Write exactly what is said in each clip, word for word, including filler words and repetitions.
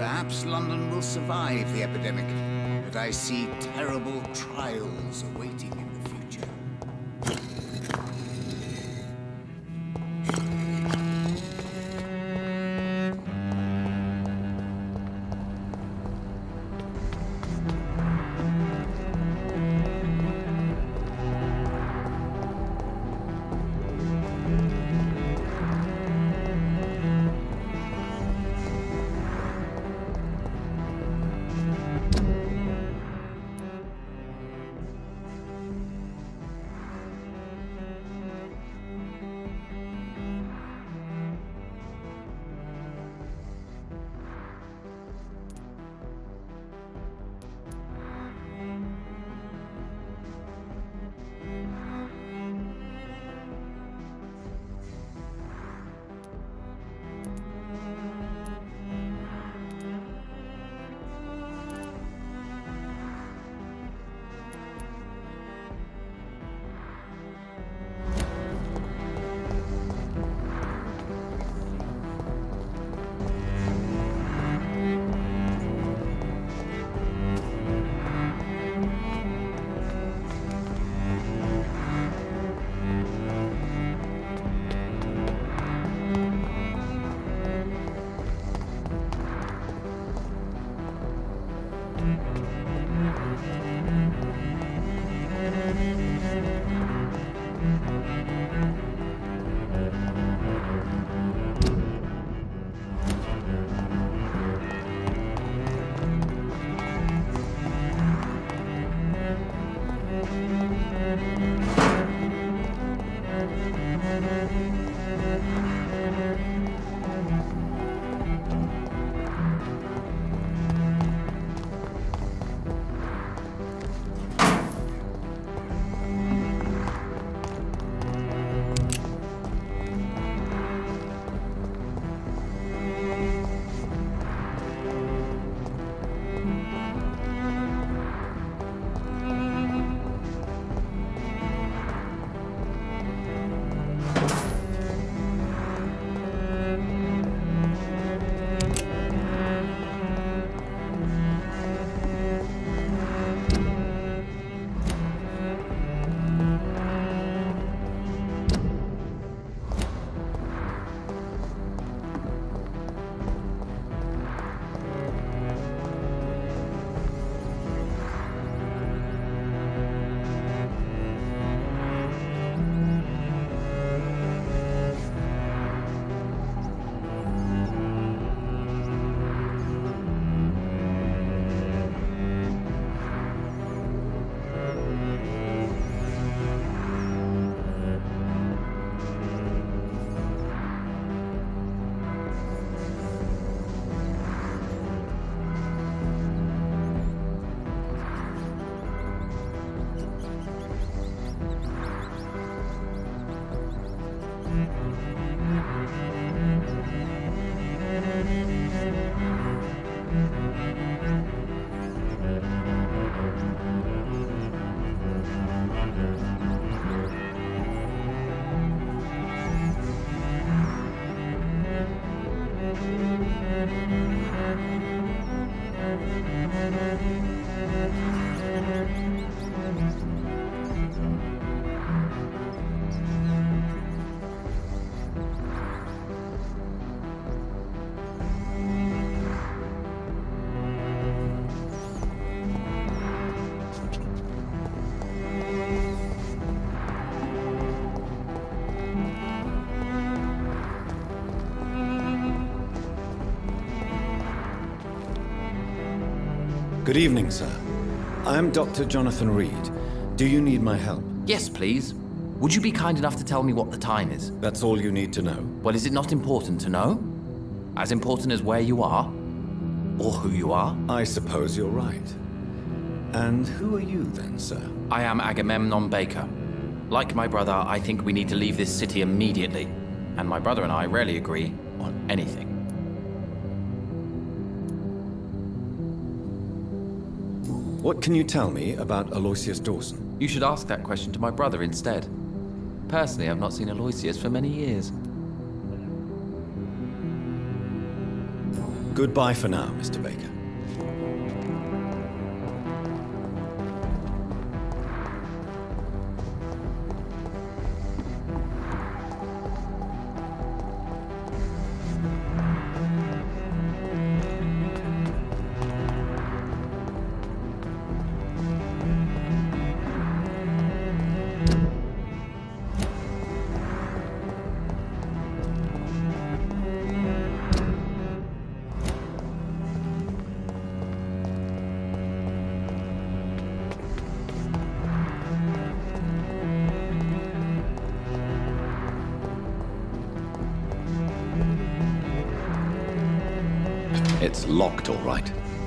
Perhaps London will survive the epidemic, but I see terrible trials awaiting in the future. Good evening, sir. I am Doctor Jonathan Reed. Do you need my help? Yes, please. Would you be kind enough to tell me what the time is? That's all you need to know. Well, is it not important to know? As important as where you are? Or who you are? I suppose you're right. And who are you then, sir? I am Agamemnon Baker. Like my brother, I think we need to leave this city immediately. And my brother and I rarely agree on anything. What can you tell me about Aloysius Dawson? You should ask that question to my brother instead. Personally, I've not seen Aloysius for many years. Goodbye for now, Mister Baker. It's locked, all right.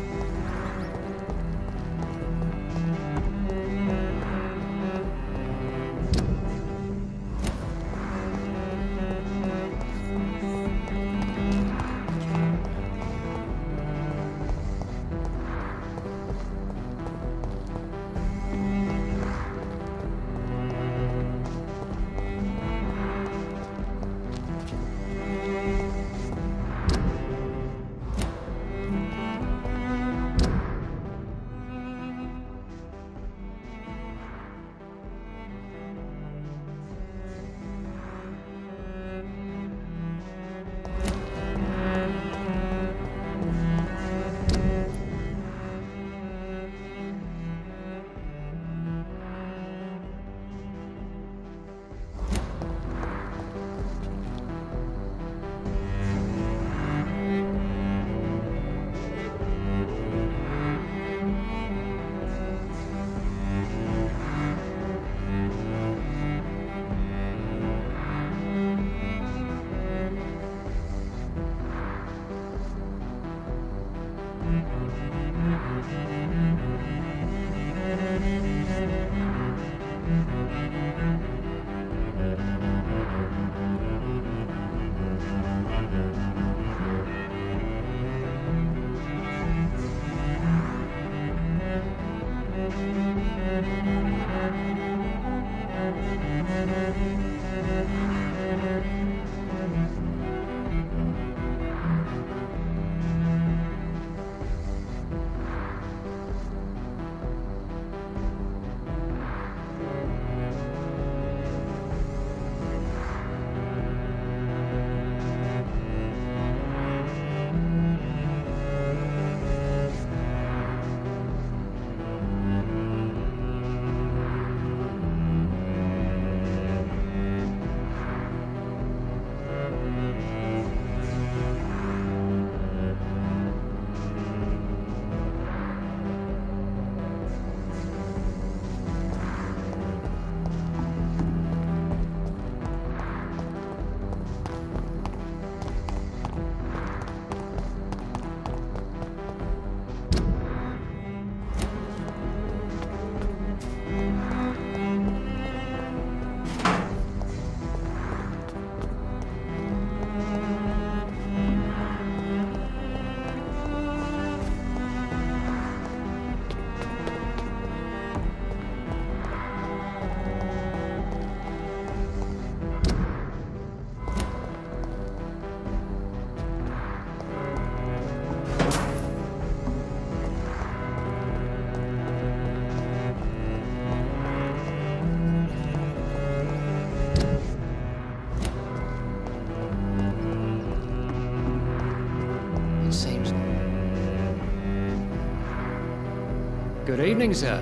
Good evening, sir.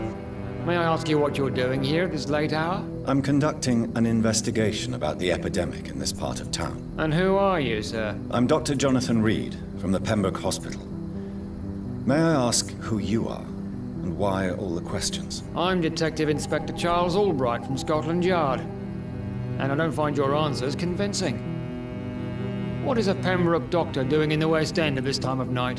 May I ask you what you're doing here at this late hour? I'm conducting an investigation about the epidemic in this part of town. And who are you, sir? I'm Doctor Jonathan Reed, from the Pembroke Hospital. May I ask who you are, and why all the questions? I'm Detective Inspector Charles Albright from Scotland Yard. And I don't find your answers convincing. What is a Pembroke doctor doing in the West End at this time of night?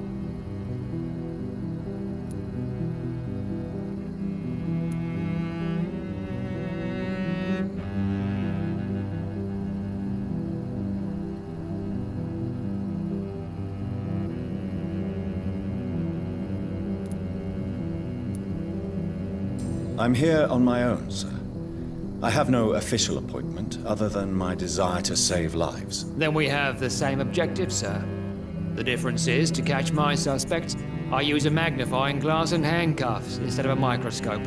I'm here on my own, sir. I have no official appointment, other than my desire to save lives. Then we have the same objective, sir. The difference is, to catch my suspects, I use a magnifying glass and handcuffs instead of a microscope.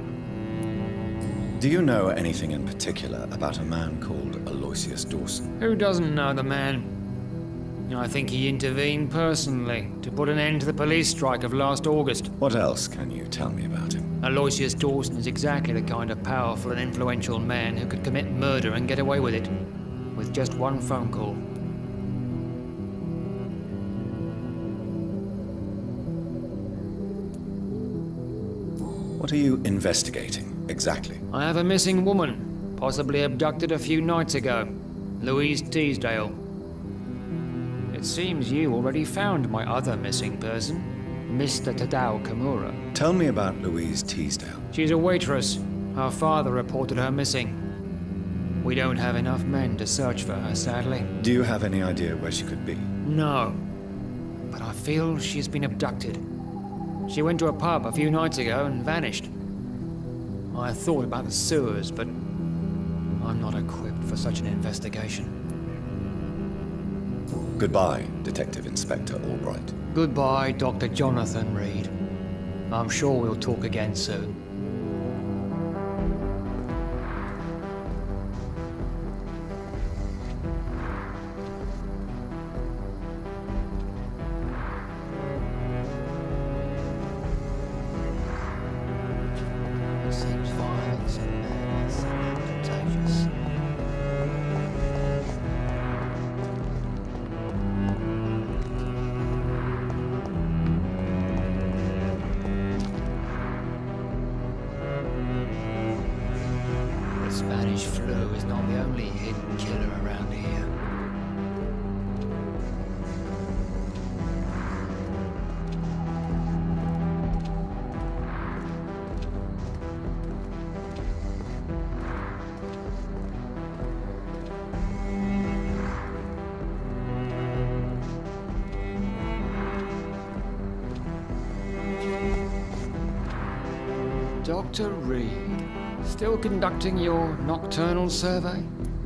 Do you know anything in particular about a man called Aloysius Dawson? Who doesn't know the man? I think he intervened personally to put an end to the police strike of last August. What else can you tell me about him? Aloysius Dawson is exactly the kind of powerful and influential man who could commit murder and get away with it, with just one phone call. What are you investigating, exactly? I have a missing woman, possibly abducted a few nights ago. Louise Teasdale. It seems you already found my other missing person, Mister Tadao Kimura. Tell me about Louise Teasdale. She's a waitress. Her father reported her missing. We don't have enough men to search for her, sadly. Do you have any idea where she could be? No. But I feel she's been abducted. She went to a pub a few nights ago and vanished. I thought about the sewers, but I'm not equipped for such an investigation. Goodbye, Detective Inspector Albright. Goodbye, Doctor Jonathan Reed. I'm sure we'll talk again soon. It seems violence and madness are contagious. The Spanish flu is not the only hidden killer around here. Doctor Reed, still conducting your nocturnal survey?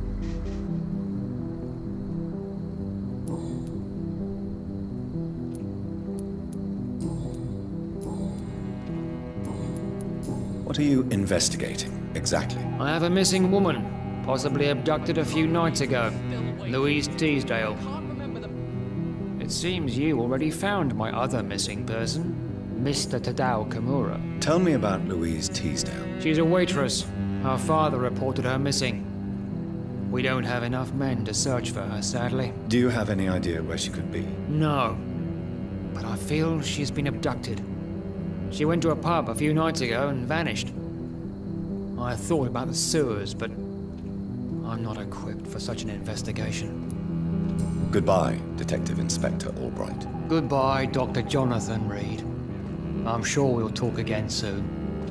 What are you investigating, exactly? I have a missing woman, possibly abducted a few nights ago. Louise Teasdale. It seems you already found my other missing person, Mister Tadao Kimura. Tell me about Louise Teasdale. She's a waitress. Her father reported her missing. We don't have enough men to search for her, sadly. Do you have any idea where she could be? No. But I feel she's been abducted. She went to a pub a few nights ago and vanished. I thought about the sewers, but I'm not equipped for such an investigation. Goodbye, Detective Inspector Albright. Goodbye, Doctor Jonathan Reed. I'm sure we'll talk again soon.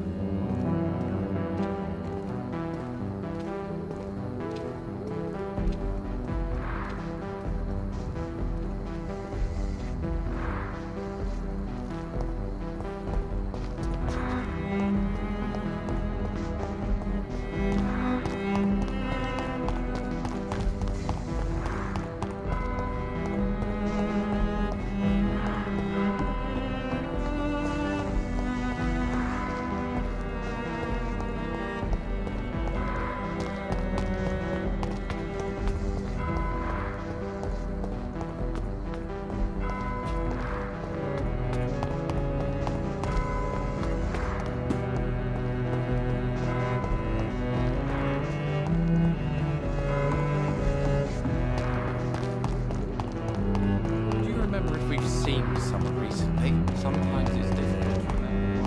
Sometimes it's difficult to remember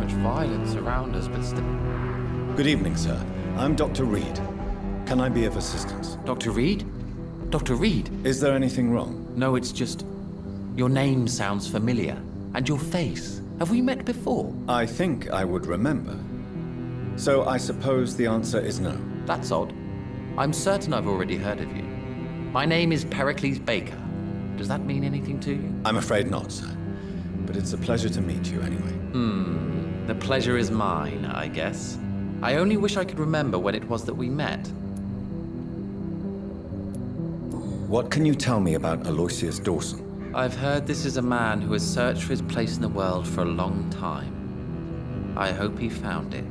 much violence around us, but still... Good evening, sir. I'm Doctor Reed. Can I be of assistance? Doctor Reed? Doctor Reed? Is there anything wrong? No, it's just... Your name sounds familiar. And your face. Have we met before? I think I would remember. So I suppose the answer is no. That's odd. I'm certain I've already heard of you. My name is Pericles Baker. Does that mean anything to you? I'm afraid not, sir. But it's a pleasure to meet you anyway. Hmm. The pleasure is mine, I guess. I only wish I could remember when it was that we met. What can you tell me about Aloysius Dawson? I've heard this is a man who has searched for his place in the world for a long time. I hope he found it.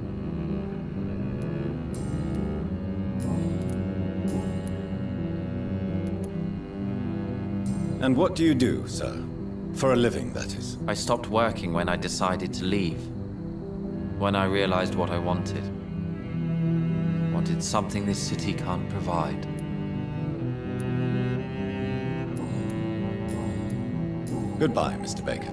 And what do you do, sir? For a living, that is. I stopped working when I decided to leave. When I realized what I wanted. Wanted something this city can't provide. Goodbye, Mister Baker.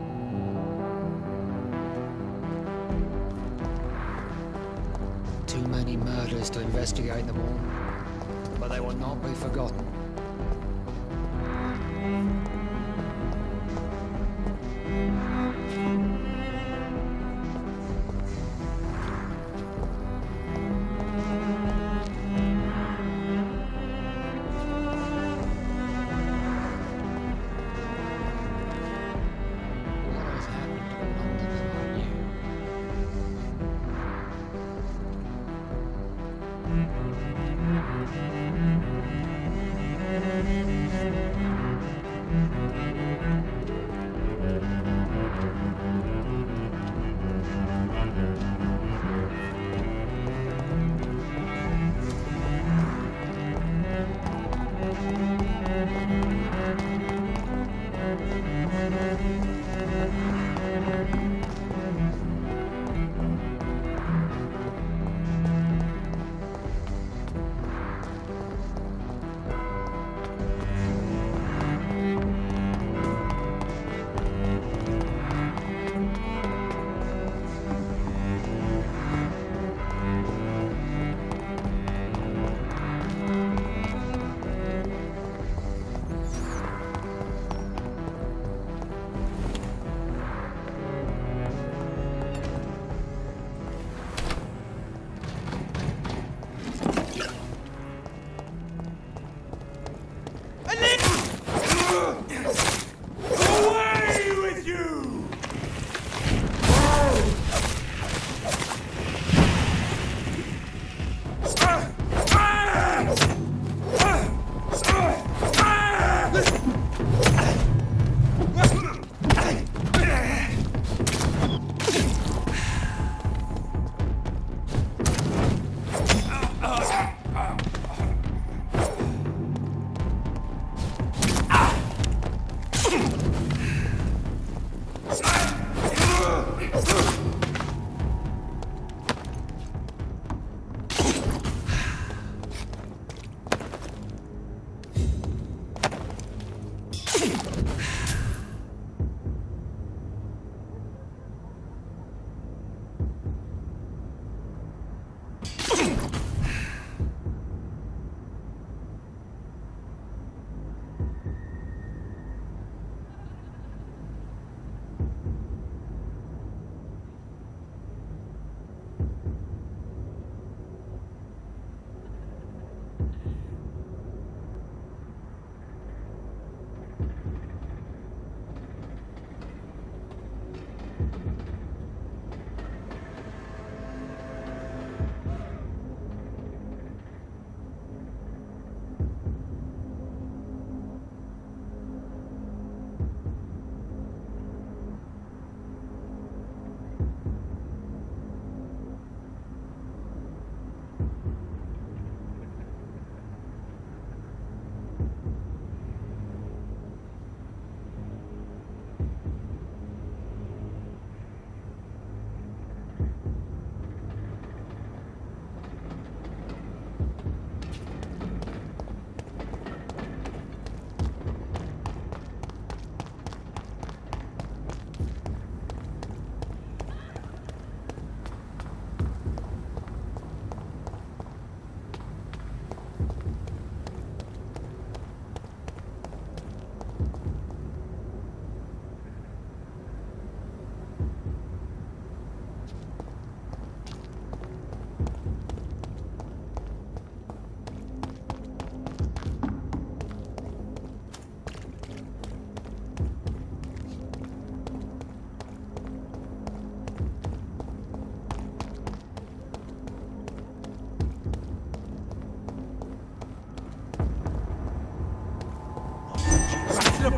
Too many murders to investigate them all, but they will not be forgotten.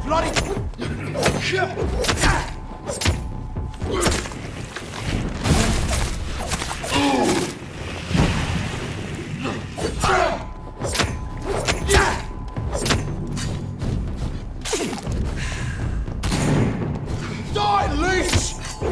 bloody... Die, leech!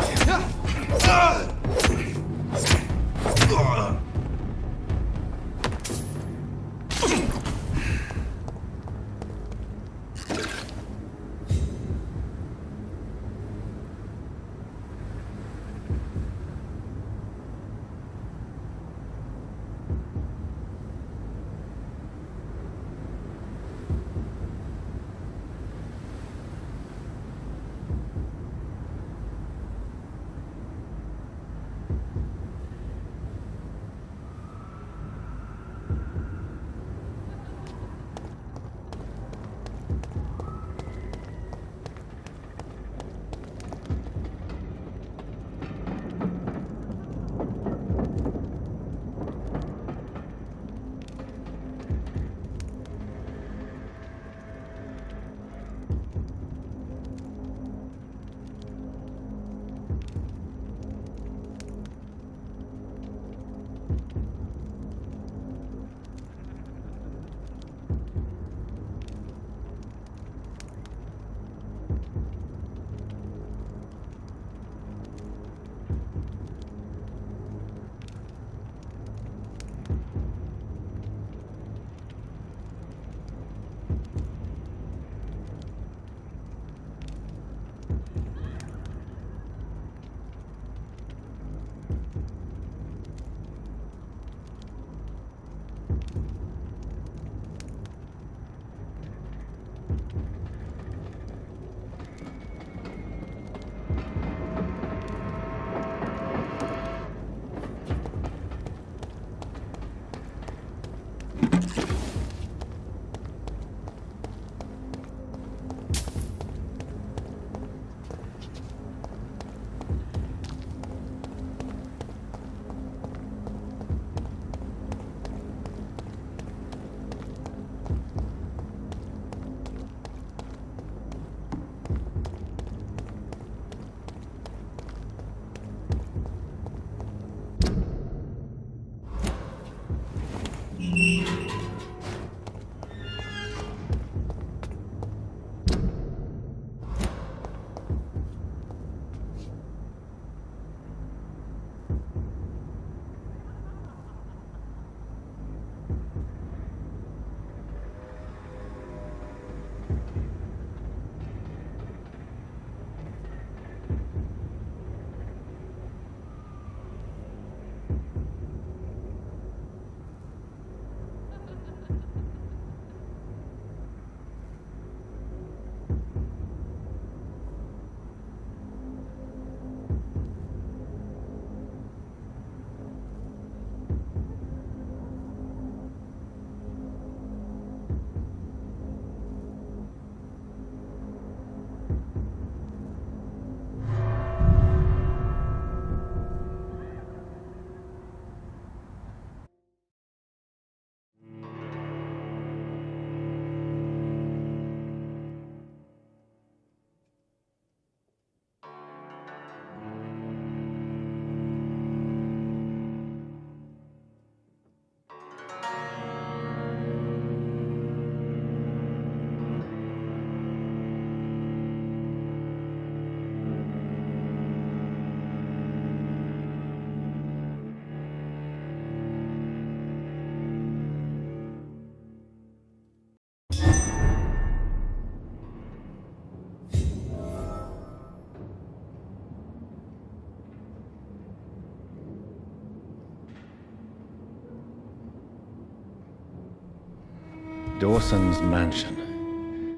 Dawson's mansion.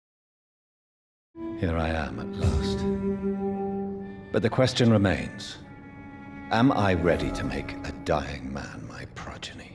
Here I am at last. But the question remains, am I ready to make a dying man my progeny?